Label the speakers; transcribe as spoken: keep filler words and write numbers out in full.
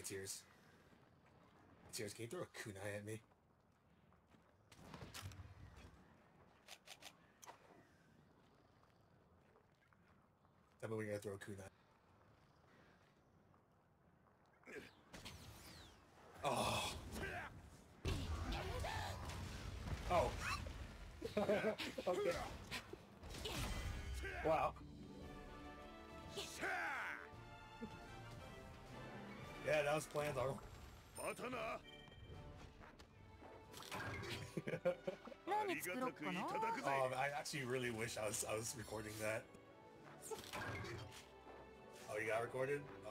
Speaker 1: Tears. Tears, can you throw a kunai at me? Tell me we're gonna throw a kunai. Oh. Oh. Okay. Wow. Yeah, that was planned, Arnold. Oh, I actually really wish I was I was recording that. Oh, you got recorded?